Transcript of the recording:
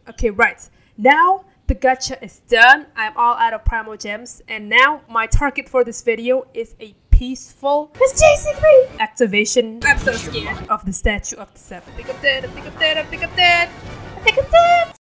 Okay, right. Now the gacha is done. I'm all out of Primal Gems, and now my target for this video is a peaceful It's chasing me! activation. I'm so scared of the Statue of the Seven. I think I'm dead. I think I'm dead. I think I'm dead. I think I'm dead.